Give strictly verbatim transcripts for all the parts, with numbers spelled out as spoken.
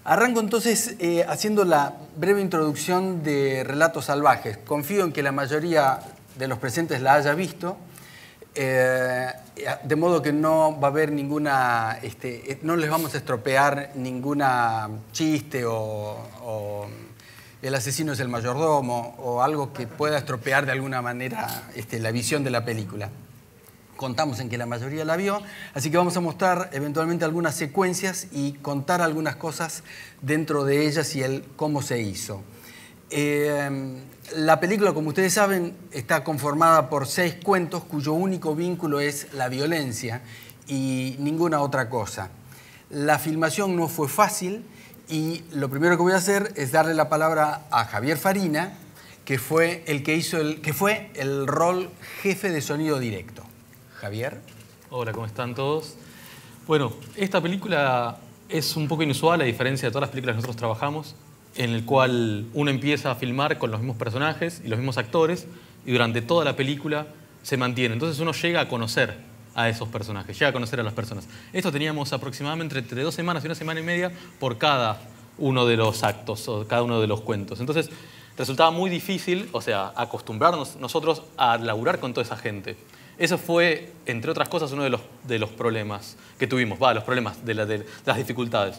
Arranco entonces eh, haciendo la breve introducción de Relatos Salvajes. Confío en que la mayoría de los presentes la haya visto, eh, de modo que no va a haber ninguna, este, no les vamos a estropear ninguna chiste o, o el asesino es el mayordomo o algo que pueda estropear de alguna manera este, la visión de la película. Contamos en que la mayoría la vio, así que vamos a mostrar eventualmente algunas secuencias y contar algunas cosas dentro de ellas y el cómo se hizo. Eh, la película, como ustedes saben, está conformada por seis cuentos cuyo único vínculo es la violencia y ninguna otra cosa. La filmación no fue fácil y lo primero que voy a hacer es darle la palabra a Javier Farina, que fue el que hizo el, que fue el rol jefe de sonido directo. Javier. Hola, ¿cómo están todos? Bueno, esta película es un poco inusual a diferencia de todas las películas que nosotros trabajamos, en el cual uno empieza a filmar con los mismos personajes y los mismos actores y durante toda la película se mantiene. Entonces uno llega a conocer a esos personajes, llega a conocer a las personas. Esto teníamos aproximadamente entre dos semanas y una semana y media por cada uno de los actos o cada uno de los cuentos. Entonces resultaba muy difícil, o sea, acostumbrarnos nosotros a laburar con toda esa gente. Eso fue, entre otras cosas, uno de los, de los problemas que tuvimos, va, los problemas, de, la, de las dificultades.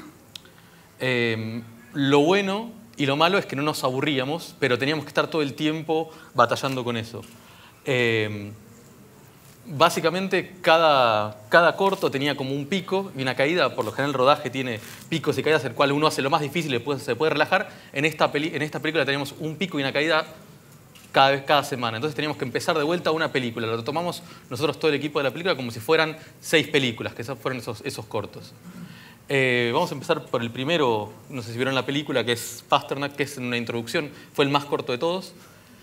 Eh, lo bueno y lo malo es que no nos aburríamos, pero teníamos que estar todo el tiempo batallando con eso. Eh, básicamente, cada, cada corto tenía como un pico y una caída. Por lo general, el rodaje tiene picos y caídas, el cual uno hace lo más difícil y después se puede relajar. En esta, peli, en esta película tenemos un pico y una caída cada vez, cada semana. Entonces teníamos que empezar de vuelta una película. Lo tomamos nosotros, todo el equipo de la película, como si fueran seis películas, que fueron esos, esos cortos. Eh, vamos a empezar por el primero, no sé si vieron la película, que es Pasternak, que es una introducción. Fue el más corto de todos.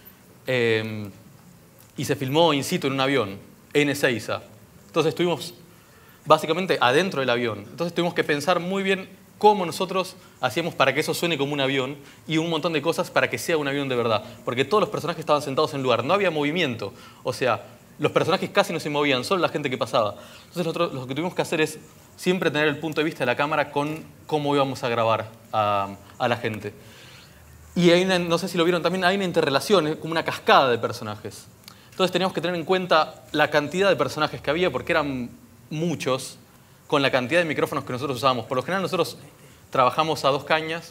Eh, y se filmó in situ en un avión, en Ezeiza. Entonces estuvimos básicamente adentro del avión. Entonces tuvimos que pensar muy bien cómo nosotros hacíamos para que eso suene como un avión y un montón de cosas para que sea un avión de verdad. Porque todos los personajes estaban sentados en lugar, no había movimiento. O sea, los personajes casi no se movían, solo la gente que pasaba. Entonces nosotros lo que tuvimos que hacer es siempre tener el punto de vista de la cámara con cómo íbamos a grabar a, a la gente. Y hay una, no sé si lo vieron también, hay una interrelación, como una cascada de personajes. Entonces teníamos que tener en cuenta la cantidad de personajes que había, porque eran muchos, con la cantidad de micrófonos que nosotros usábamos. Por lo general nosotros trabajamos a dos cañas,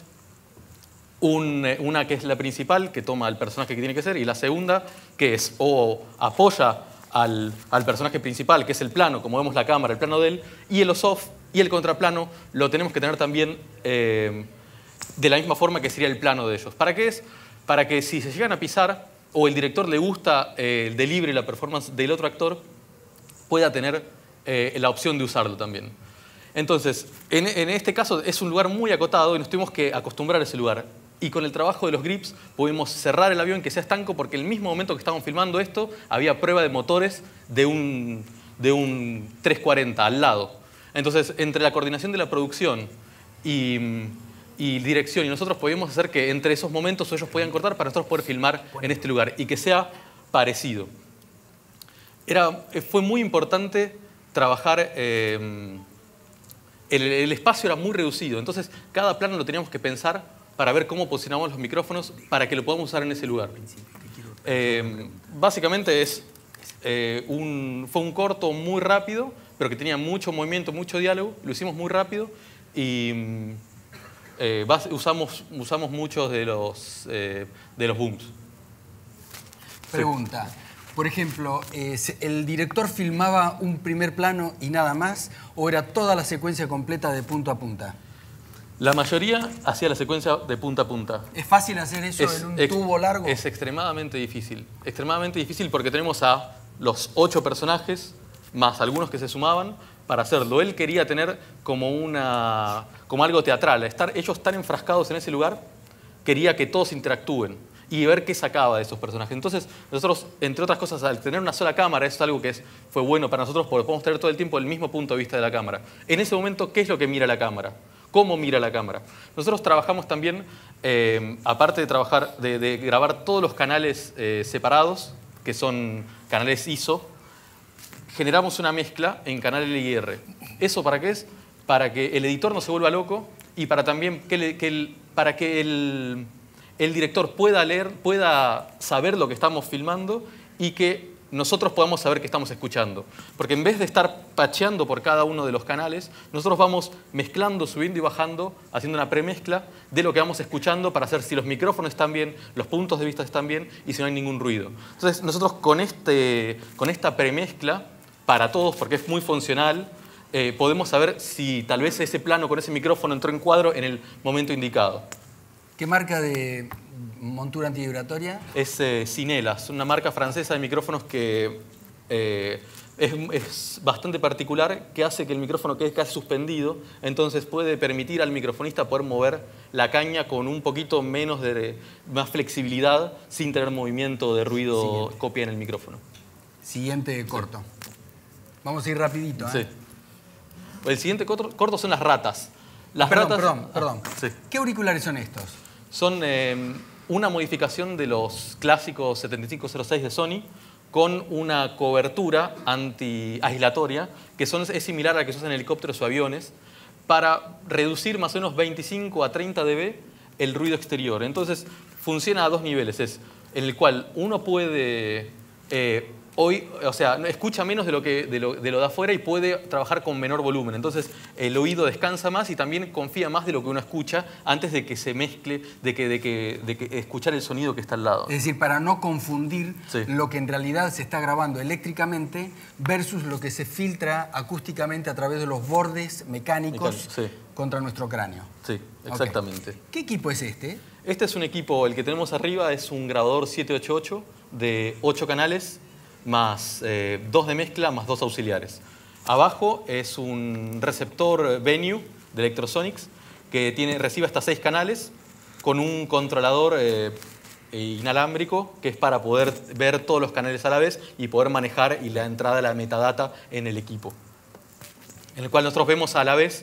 un, una que es la principal, que toma el personaje que tiene que ser, y la segunda, que es o apoya al, al personaje principal, que es el plano, como vemos la cámara, el plano de él, y el off y el contraplano lo tenemos que tener también eh, de la misma forma que sería el plano de ellos. ¿Para qué es? Para que si se llegan a pisar o el director le gusta eh, el delivery y la performance del otro actor, pueda tener Eh, la opción de usarlo también. Entonces, en, en este caso es un lugar muy acotado y nos tuvimos que acostumbrar a ese lugar. Y con el trabajo de los grips pudimos cerrar el avión que sea estanco, porque el mismo momento que estábamos filmando esto, había prueba de motores de un, de un trescientos cuarenta al lado. Entonces, entre la coordinación de la producción y, y dirección y nosotros podíamos hacer que entre esos momentos ellos podían cortar para nosotros poder filmar en este lugar y que sea parecido. Era, fue muy importante trabajar, eh, el, el espacio era muy reducido, entonces cada plano lo teníamos que pensar para ver cómo posicionamos los micrófonos para que lo podamos usar en ese lugar. Eh, básicamente es, eh, un, fue un corto muy rápido, pero que tenía mucho movimiento, mucho diálogo, lo hicimos muy rápido y eh, usamos, usamos muchos de los, eh, de los booms. Pregunta. Por ejemplo, eh, ¿el director filmaba un primer plano y nada más o era toda la secuencia completa de punto a punta? La mayoría hacía la secuencia de punta a punta. ¿Es fácil hacer eso es, en un ex, tubo largo? Es extremadamente difícil. Extremadamente difícil porque tenemos a los ocho personajes, más algunos que se sumaban, para hacerlo. Él quería tener como, una, como algo teatral. Estar ellos tan enfrascados en ese lugar, quería que todos interactúen y ver qué sacaba de esos personajes. Entonces, nosotros, entre otras cosas, al tener una sola cámara, eso es algo que es, fue bueno para nosotros porque podemos tener todo el tiempo el mismo punto de vista de la cámara. En ese momento, ¿qué es lo que mira la cámara? ¿Cómo mira la cámara? Nosotros trabajamos también, eh, aparte de, trabajar, de, de grabar todos los canales eh, separados, que son canales I S O, generamos una mezcla en canal L I R. ¿Eso para qué es? Para que el editor no se vuelva loco y para también que, le, que el, para que el, el director pueda leer, pueda saber lo que estamos filmando y que nosotros podamos saber que estamos escuchando. Porque en vez de estar pacheando por cada uno de los canales, nosotros vamos mezclando, subiendo y bajando, haciendo una premezcla de lo que vamos escuchando para hacer si los micrófonos están bien, los puntos de vista están bien y si no hay ningún ruido. Entonces nosotros con, este, con esta premezcla, para todos, porque es muy funcional, eh, podemos saber si tal vez ese plano con ese micrófono entró en cuadro en el momento indicado. ¿Qué marca de montura antivibratoria? Es eh, Cinelas, una marca francesa de micrófonos que eh, es, es bastante particular, que hace que el micrófono quede casi suspendido, entonces puede permitir al microfonista poder mover la caña con un poquito menos de más flexibilidad sin tener movimiento de ruido Siguiente. copia en el micrófono. Siguiente corto. Sí. Vamos a ir rapidito. ¿eh? Sí. El siguiente corto, corto son las ratas. Las perdón, ratas, perdón, perdón. Ah, sí. ¿Qué auriculares son estos? Son eh, una modificación de los clásicos setenta y cinco cero seis de Sony con una cobertura anti-aislatoria que son, es similar a la que se usa en helicópteros o aviones para reducir más o menos veinticinco a treinta decibelios el ruido exterior. Entonces funciona a dos niveles, es en el cual uno puede eh, hoy, o sea, escucha menos de lo, que, de, lo, de lo de afuera y puede trabajar con menor volumen. Entonces el oído descansa más y también confía más de lo que uno escucha antes de que se mezcle, de que, de que, de que escuchar el sonido que está al lado. Es decir, para no confundir sí. lo que en realidad se está grabando eléctricamente versus lo que se filtra acústicamente a través de los bordes mecánicos sí. contra nuestro cráneo. Sí, exactamente. Okay. ¿Qué equipo es este? Este es un equipo, el que tenemos arriba es un grabador siete ochenta y ocho de ocho canales, más eh, dos de mezcla, más dos auxiliares. Abajo es un receptor Venue de Electrosonics que tiene, recibe hasta seis canales con un controlador eh, inalámbrico que es para poder ver todos los canales a la vez y poder manejar y la entrada de la metadata en el equipo. En el cual nosotros vemos a la vez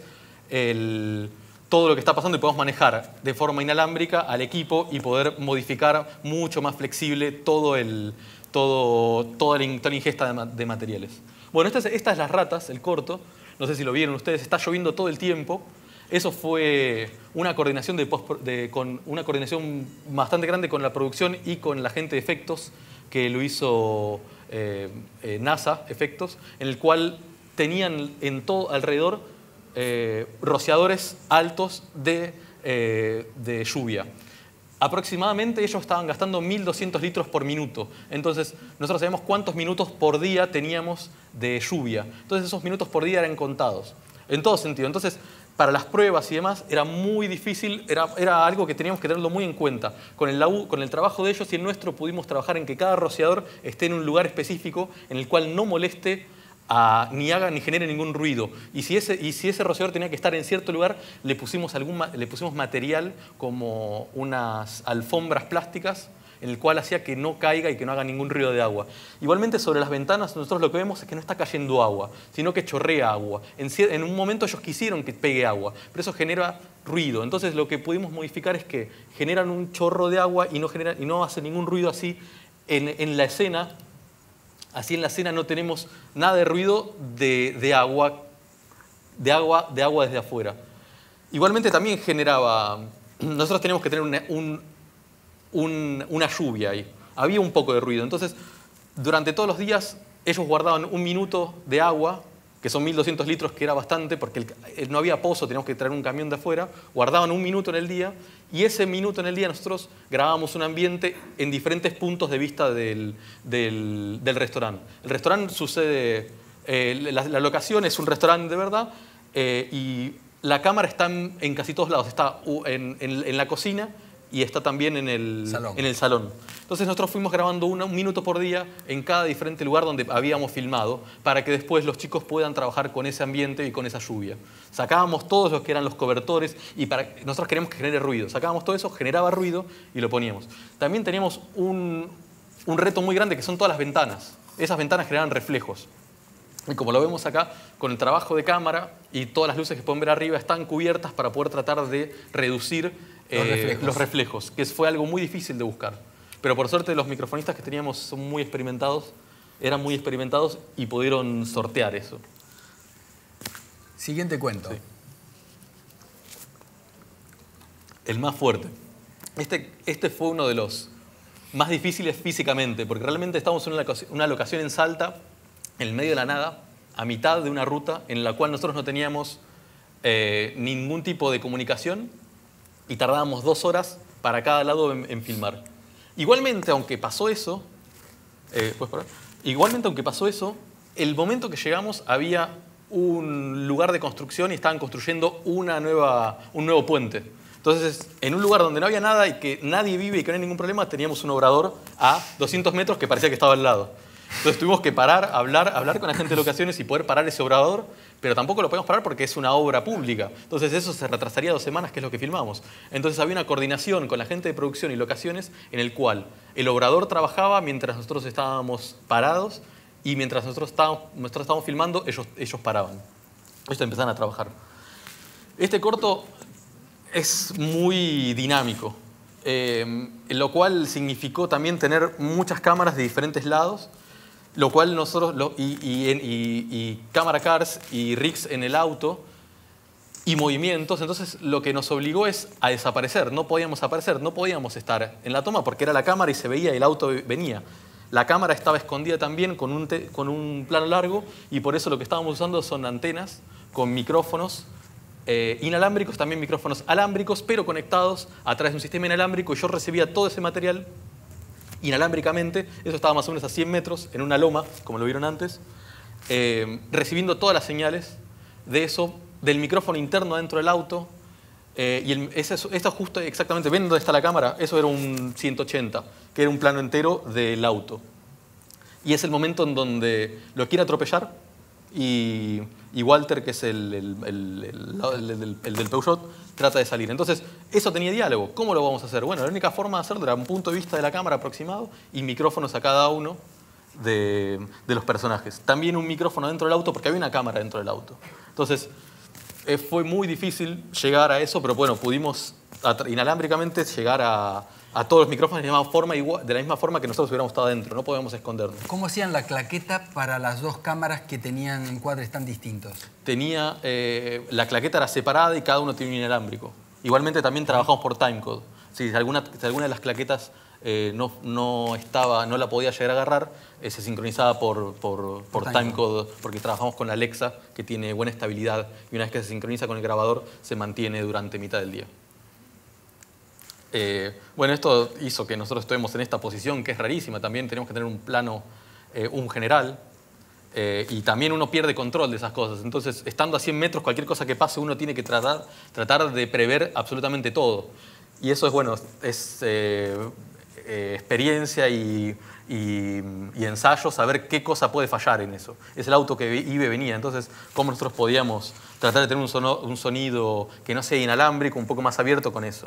el, todo lo que está pasando y podemos manejar de forma inalámbrica al equipo y poder modificar mucho más flexible todo el... Todo, toda, la, toda la ingesta de, de materiales. Bueno, estas esta es Las Ratas, el corto. No sé si lo vieron ustedes. Está lloviendo todo el tiempo. Eso fue una coordinación, de post, de, con una coordinación bastante grande con la producción y con la gente de efectos que lo hizo eh, eh, NASA Efectos, en el cual tenían en todo alrededor eh, rociadores altos de, eh, de lluvia. Aproximadamente ellos estaban gastando mil doscientos litros por minuto. Entonces, nosotros sabemos cuántos minutos por día teníamos de lluvia. Entonces, esos minutos por día eran contados. En todo sentido. Entonces, para las pruebas y demás, era muy difícil, era, era algo que teníamos que tenerlo muy en cuenta. Con el, con el trabajo de ellos y el nuestro pudimos trabajar en que cada rociador esté en un lugar específico en el cual no moleste A, ni haga ni genere ningún ruido. Y si, ese, y si ese rociador tenía que estar en cierto lugar, le pusimos, algún, le pusimos material como unas alfombras plásticas en el cual hacía que no caiga y que no haga ningún ruido de agua. Igualmente sobre las ventanas nosotros lo que vemos es que no está cayendo agua, sino que chorrea agua. En, en un momento ellos quisieron que pegue agua, pero eso genera ruido. Entonces lo que pudimos modificar es que generan un chorro de agua y no, genera, y no hace ningún ruido así en, en la escena. Así en la escena no tenemos nada de ruido de, de, agua, de, agua, de agua desde afuera. Igualmente también generaba... Nosotros teníamos que tener una, un, un, una lluvia ahí. Había un poco de ruido. Entonces, durante todos los días, ellos guardaban un minuto de agua, que son mil doscientos litros, que era bastante, porque el, no había pozo, teníamos que traer un camión de afuera. Guardaban un minuto en el día, y ese minuto en el día nosotros grabábamos un ambiente en diferentes puntos de vista del, del, del restaurante. El restaurante sucede, eh, la, la locación es un restaurante de verdad, eh, y la cámara está en, en casi todos lados. Está en, en, en la cocina y está también en el salón. En el salón. Entonces nosotros fuimos grabando una, un minuto por día en cada diferente lugar donde habíamos filmado para que después los chicos puedan trabajar con ese ambiente y con esa lluvia. Sacábamos todos los que eran los cobertores y para, nosotros queríamos que genere ruido. Sacábamos todo eso, generaba ruido y lo poníamos. También teníamos un, un reto muy grande que son todas las ventanas. Esas ventanas generaban reflejos. Y como lo vemos acá, con el trabajo de cámara y todas las luces que pueden ver arriba están cubiertas para poder tratar de reducir eh, los, reflejos. los reflejos, que fue algo muy difícil de buscar. Pero por suerte los microfonistas que teníamos son muy experimentados, eran muy experimentados y pudieron sortear eso. Siguiente cuento. Sí. el más fuerte. Este, este fue uno de los más difíciles físicamente, porque realmente estábamos en una, una locación en Salta, en el medio de la nada, a mitad de una ruta en la cual nosotros no teníamos eh, ningún tipo de comunicación y tardábamos dos horas para cada lado en, en filmar. Igualmente, aunque pasó eso, eh, ¿puedes parar? Igualmente, aunque pasó eso, el momento que llegamos había un lugar de construcción y estaban construyendo una nueva, un nuevo puente. Entonces, en un lugar donde no había nada y que nadie vive y que no hay ningún problema, teníamos un obrador a doscientos metros que parecía que estaba al lado. Entonces tuvimos que parar, hablar, hablar con la gente de locaciones y poder parar ese obrador, pero tampoco lo podemos parar porque es una obra pública. Entonces eso se retrasaría dos semanas, que es lo que filmamos. Entonces había una coordinación con la gente de producción y locaciones en el cual el obrador trabajaba mientras nosotros estábamos parados y mientras nosotros estábamos, nosotros estábamos filmando, ellos, ellos paraban. Ellos empezaban a trabajar. Este corto es muy dinámico, eh, lo cual significó también tener muchas cámaras de diferentes lados, lo cual nosotros, lo, y, y, y, y cámara cars y rigs en el auto y movimientos, entonces lo que nos obligó es a desaparecer, no podíamos aparecer, no podíamos estar en la toma porque era la cámara y se veía y el auto venía. La cámara estaba escondida también con un, te, con un plano largo y por eso lo que estábamos usando son antenas con micrófonos Eh, inalámbricos, también micrófonos alámbricos, pero conectados a través de un sistema inalámbrico y yo recibía todo ese material inalámbricamente, eso estaba más o menos a cien metros, en una loma, como lo vieron antes, eh, recibiendo todas las señales de eso, del micrófono interno dentro del auto, eh, y el, ese, esto justo exactamente, ¿ven dónde está la cámara? Eso era un ciento ochenta, que era un plano entero del auto. Y es el momento en donde lo quiere atropellar, Y, y Walter, que es el, el, el, el, el, el del Peugeot, trata de salir. Entonces, eso tenía diálogo. ¿Cómo lo vamos a hacer? Bueno, la única forma de hacerlo era un punto de vista de la cámara aproximado y micrófonos a cada uno de, de los personajes. También un micrófono dentro del auto, porque había una cámara dentro del auto. Entonces, eh, fue muy difícil llegar a eso, pero bueno, pudimos inalámbricamente llegar a, a todos los micrófonos de la, misma forma, igual, de la misma forma que nosotros hubiéramos estado adentro, no podíamos escondernos. ¿Cómo hacían la claqueta para las dos cámaras que tenían encuadres tan distintos? Tenía, eh, la claqueta era separada y cada uno tenía un inalámbrico. Igualmente también trabajamos por timecode. Si alguna, si alguna de las claquetas eh, no, no, estaba, no la podía llegar a agarrar, eh, se sincronizaba por, por, por, por timecode, porque trabajamos con la Alexa, que tiene buena estabilidad, y una vez que se sincroniza con el grabador, se mantiene durante mitad del día. Eh, bueno, esto hizo que nosotros estemos en esta posición, que es rarísima. También tenemos que tener un plano, eh, un general, eh, y también uno pierde control de esas cosas. Entonces, estando a cien metros, cualquier cosa que pase, uno tiene que tratar, tratar de prever absolutamente todo. Y eso es, bueno, es eh, eh, experiencia y, y, y ensayo, saber qué cosa puede fallar en eso. Es el auto que iba y venía. Entonces, cómo nosotros podíamos tratar de tener un, sono, un sonido que no sea inalámbrico, un poco más abierto con eso.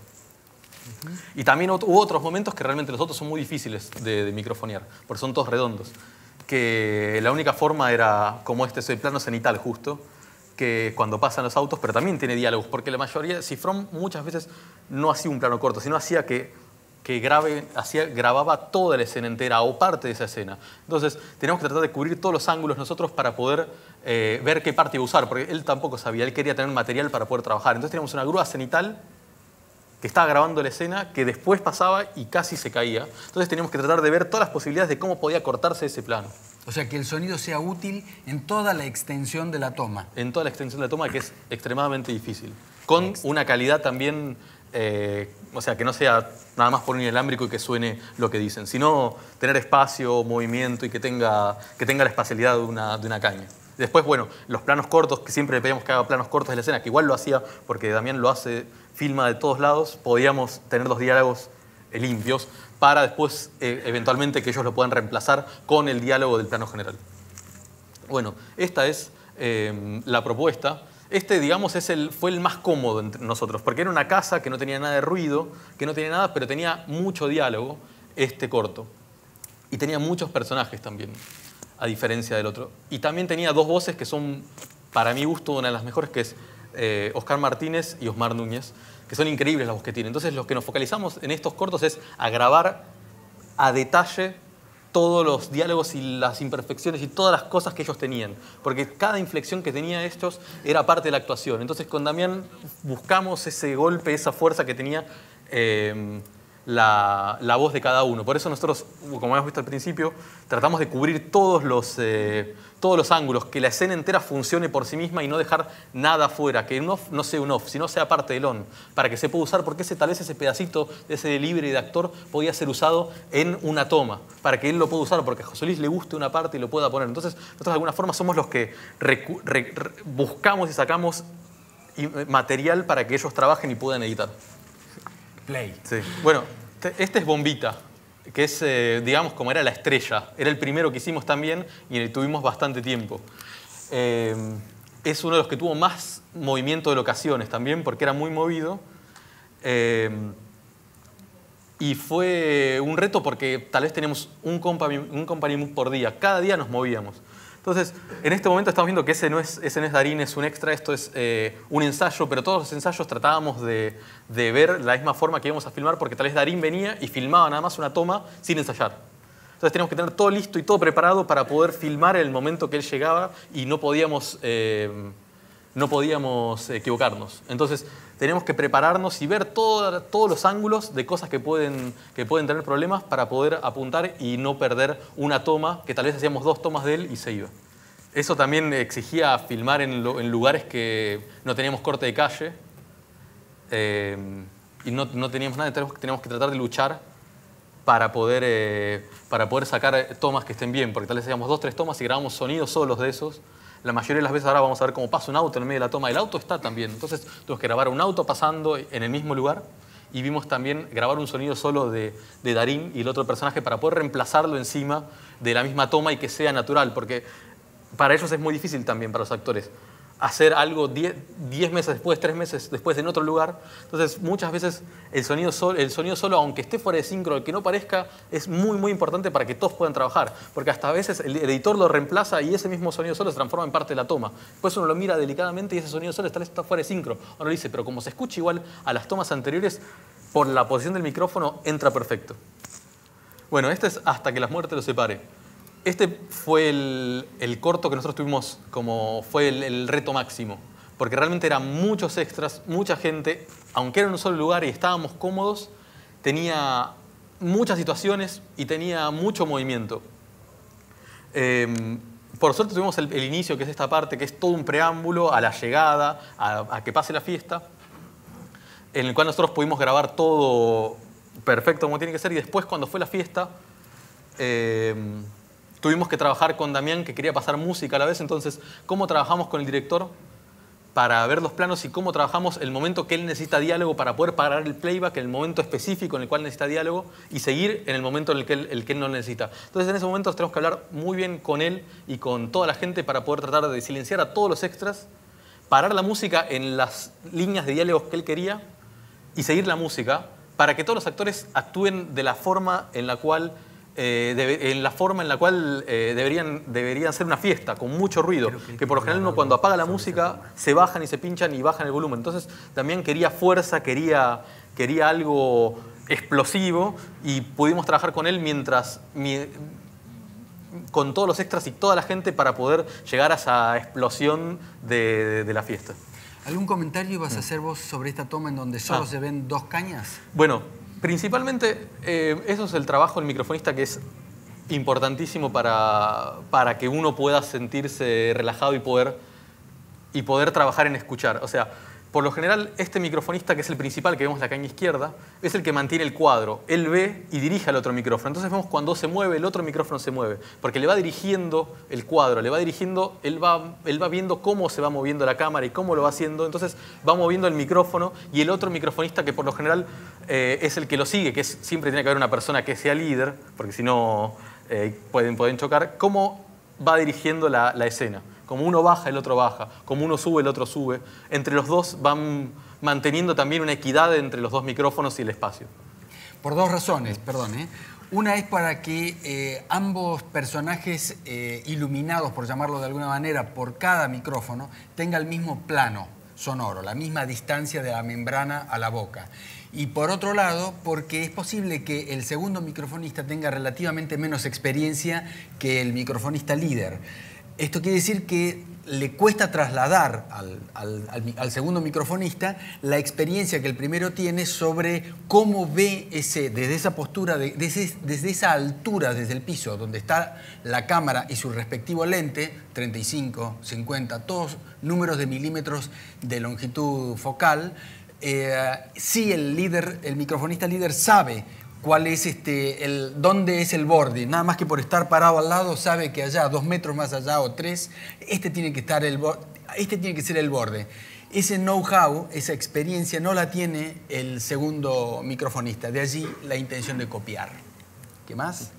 Y también hubo otros momentos que realmente los otros son muy difíciles de, de microfonear, porque son todos redondos. Que la única forma era, como este es el plano cenital justo, que cuando pasan los autos, pero también tiene diálogos, porque la mayoría, Cifrón muchas veces no hacía un plano corto, sino hacía que, que grabe, hacía, grababa toda la escena entera o parte de esa escena. Entonces teníamos que tratar de cubrir todos los ángulos nosotros para poder eh, ver qué parte iba a usar, porque él tampoco sabía, él quería tener material para poder trabajar. Entonces teníamos una grúa cenital que estaba grabando la escena, que después pasaba y casi se caía. Entonces teníamos que tratar de ver todas las posibilidades de cómo podía cortarse ese plano. O sea, que el sonido sea útil en toda la extensión de la toma. En toda la extensión de la toma, que es extremadamente difícil. Con una calidad también, eh, o sea, que no sea nada más por un inalámbrico y que suene lo que dicen, sino tener espacio, movimiento y que tenga, que tenga la espacialidad de una, de una caña. Después, bueno, los planos cortos, que siempre le pedíamos que haga planos cortos de la escena, que igual lo hacía porque Damián lo hace, filma de todos lados, podíamos tener los diálogos eh, limpios para después, eh, eventualmente, que ellos lo puedan reemplazar con el diálogo del plano general. Bueno, esta es eh, la propuesta. Este, digamos, es el, fue el más cómodo entre nosotros, porque era una casa que no tenía nada de ruido, que no tenía nada, pero tenía mucho diálogo, este corto. Y tenía muchos personajes también, a diferencia del otro. Y también tenía dos voces que son, para mi gusto, una de las mejores, que es eh, Oscar Martínez y Osmar Núñez, que son increíbles las voces que tienen. Entonces, lo que nos focalizamos en estos cortos es a grabar a detalle todos los diálogos y las imperfecciones y todas las cosas que ellos tenían. Porque cada inflexión que tenían estos era parte de la actuación. Entonces con Damián buscamos ese golpe, esa fuerza que tenía eh, la, la voz de cada uno. Por eso nosotros, como hemos visto al principio, tratamos de cubrir todos los, eh, todos los ángulos, que la escena entera funcione por sí misma y no dejar nada afuera, que un off no sea un off, sino sea parte del on, para que se pueda usar, porque ese, tal vez ese pedacito de ese delivery de actor podía ser usado en una toma, para que él lo pueda usar, porque a José Luis le guste una parte y lo pueda poner. Entonces, nosotros de alguna forma somos los que recu re re buscamos y sacamos material para que ellos trabajen y puedan editar. Play. Sí. Bueno, este es Bombita, que es, eh, digamos, como era la estrella. Era el primero que hicimos también y tuvimos bastante tiempo. Eh, es uno de los que tuvo más movimiento de locaciones también, porque era muy movido. Eh, y fue un reto porque tal vez teníamos un company, un company move por día. Cada día nos movíamos. Entonces, en este momento estamos viendo que ese no es, ese no es Darín, es un extra, esto es eh, un ensayo, pero todos los ensayos tratábamos de, de ver la misma forma que íbamos a filmar, porque tal vez Darín venía y filmaba nada más una toma sin ensayar. Entonces teníamos que tener todo listo y todo preparado para poder filmar el momento que él llegaba y no podíamos, eh, no podíamos equivocarnos. Entonces teníamos que prepararnos y ver todo, todos los ángulos de cosas que pueden, que pueden tener problemas para poder apuntar y no perder una toma, que tal vez hacíamos dos tomas de él y se iba. Eso también exigía filmar en, lo, en lugares que no teníamos corte de calle eh, y no, no teníamos nada, teníamos, teníamos que tratar de luchar para poder, eh, para poder sacar tomas que estén bien, porque tal vez hacíamos dos, tres tomas y grabamos sonidos solos de esos. La mayoría de las veces ahora vamos a ver cómo pasa un auto en el medio de la toma. El auto está también, entonces tuvimos que grabar un auto pasando en el mismo lugar y vimos también grabar un sonido solo de, de Darín y el otro personaje para poder reemplazarlo encima de la misma toma y que sea natural, porque para ellos es muy difícil también, para los actores, hacer algo diez meses después, tres meses después en otro lugar. Entonces muchas veces el sonido, solo, el sonido solo, aunque esté fuera de sincro, el que no parezca, es muy muy importante para que todos puedan trabajar, porque hasta a veces el editor lo reemplaza y ese mismo sonido solo se transforma en parte de la toma. Después uno lo mira delicadamente y ese sonido solo está, está fuera de sincro. Uno dice, pero como se escucha igual a las tomas anteriores, por la posición del micrófono entra perfecto. Bueno, este es Hasta que la muerte los separe. Este fue el, el corto que nosotros tuvimos como fue el, el reto máximo, porque realmente eran muchos extras, mucha gente, aunque era en un solo lugar y estábamos cómodos, tenía muchas situaciones y tenía mucho movimiento. Eh, por suerte tuvimos el, el inicio, que es esta parte, que es todo un preámbulo a la llegada, a, a que pase la fiesta, en el cual nosotros pudimos grabar todo perfecto como tiene que ser, y después cuando fue la fiesta, eh, tuvimos que trabajar con Damián, que quería pasar música a la vez. Entonces, ¿cómo trabajamos con el director para ver los planos y cómo trabajamos el momento que él necesita diálogo para poder parar el playback en el momento específico en el cual necesita diálogo y seguir en el momento en el que él, el que él no necesita? Entonces, en ese momento tenemos que hablar muy bien con él y con toda la gente para poder tratar de silenciar a todos los extras, parar la música en las líneas de diálogos que él quería y seguir la música para que todos los actores actúen de la forma en la cual Eh, de, en la forma en la cual eh, deberían, deberían ser una fiesta, con mucho ruido, que por lo general uno cuando apaga la música se bajan y se pinchan y bajan el volumen. Entonces también quería fuerza, quería, quería algo explosivo y pudimos trabajar con él mientras, mi, con todos los extras y toda la gente para poder llegar a esa explosión de, de, de la fiesta. ¿Algún comentario vas a hacer vos sobre esta toma en donde solo ah. se ven dos cañas? Bueno, principalmente, eh, eso es el trabajo del microfonista, que es importantísimo para, para que uno pueda sentirse relajado y poder, y poder trabajar en escuchar. O sea, por lo general, este microfonista, que es el principal, que vemos en la caña izquierda, es el que mantiene el cuadro. Él ve y dirige al otro micrófono. Entonces vemos cuando se mueve, el otro micrófono se mueve, porque le va dirigiendo el cuadro, le va dirigiendo, él va, él va viendo cómo se va moviendo la cámara y cómo lo va haciendo. Entonces va moviendo el micrófono y el otro microfonista, que por lo general eh, es el que lo sigue, que es, siempre tiene que haber una persona que sea líder, porque si no eh, pueden, pueden chocar, cómo va dirigiendo la, la escena. Como uno baja, el otro baja. Como uno sube, el otro sube. Entre los dos van manteniendo también una equidad entre los dos micrófonos y el espacio. Por dos razones, perdón. ¿eh? Una es para que eh, ambos personajes eh, iluminados, por llamarlo de alguna manera, por cada micrófono, tengan el mismo plano. sonoro, la misma distancia de la membrana a la boca. Y por otro lado, porque es posible que el segundo microfonista tenga relativamente menos experiencia que el microfonista líder. Esto quiere decir que le cuesta trasladar al, al, al, al segundo microfonista la experiencia que el primero tiene sobre cómo ve ese, desde esa postura, de, desde, desde esa altura, desde el piso, donde está la cámara y su respectivo lente, treinta y cinco, cincuenta, todos números de milímetros de longitud focal. Eh, sí, el líder, el microfonista líder sabe cuál es este, el, dónde es el borde. Nada más que por estar parado al lado sabe que allá, dos metros más allá o tres, este tiene que estar el, este tiene que ser el borde. Ese know-how, esa experiencia no la tiene el segundo microfonista. De allí la intención de copiar. ¿Qué más?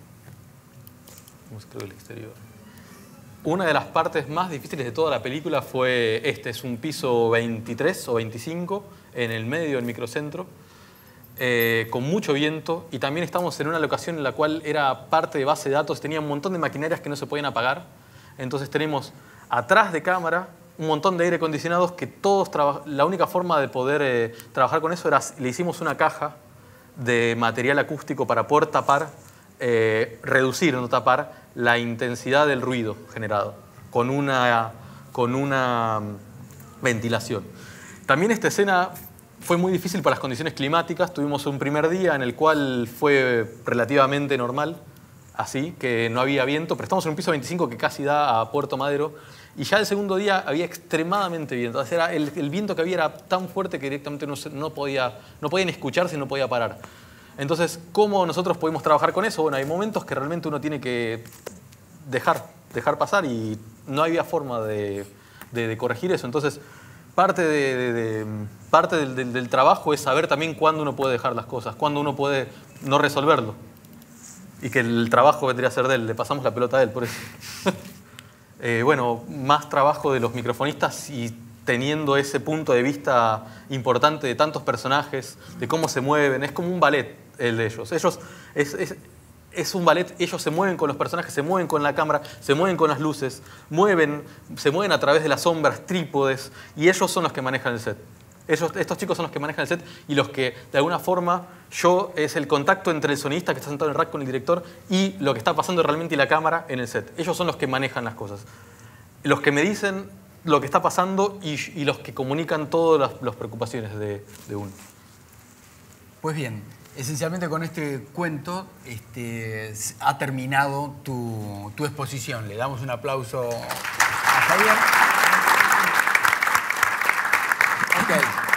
Música del exterior. Una de las partes más difíciles de toda la película fue este. Es un piso veintitrés o veinticinco en el medio del microcentro. Eh, con mucho viento, y también estamos en una locación en la cual era parte de base de datos, tenía un montón de maquinarias que no se podían apagar. Entonces tenemos atrás de cámara un montón de aire acondicionados que todos, la única forma de poder eh, trabajar con eso era, le hicimos una caja de material acústico para poder tapar, eh, reducir, no tapar, la intensidad del ruido generado con una, con una ventilación. También esta escena fue muy difícil por las condiciones climáticas. Tuvimos un primer día en el cual fue relativamente normal, así, que no había viento, pero estamos en un piso veinticinco que casi da a Puerto Madero, y ya el segundo día había extremadamente viento. O sea, era el, el viento que había era tan fuerte que directamente no, no, podía, no podían escucharse y no podía parar. Entonces, ¿cómo nosotros podemos trabajar con eso? Bueno, hay momentos que realmente uno tiene que dejar, dejar pasar y no había forma de, de, de corregir eso. Entonces, Parte, de, de, de, parte del, del, del trabajo es saber también cuándo uno puede dejar las cosas, cuándo uno puede no resolverlo. Y que el trabajo vendría a ser de él, le pasamos la pelota a él, por eso. eh, bueno, más trabajo de los microfonistas y teniendo ese punto de vista importante de tantos personajes, de cómo se mueven. Es como un ballet el de ellos. Ellos es, es, es un ballet, ellos se mueven con los personajes, se mueven con la cámara, se mueven con las luces, mueven, se mueven a través de las sombras, trípodes, y ellos son los que manejan el set. Ellos, estos chicos son los que manejan el set y los que, de alguna forma, yo es el contacto entre el sonidista que está sentado en el rack con el director y lo que está pasando realmente y la cámara en el set. Ellos son los que manejan las cosas. Los que me dicen lo que está pasando y, y los que comunican todas las, las preocupaciones de, de uno. Pues bien, esencialmente con este cuento este, ha terminado tu, tu exposición. Le damos un aplauso a Javier. Okay.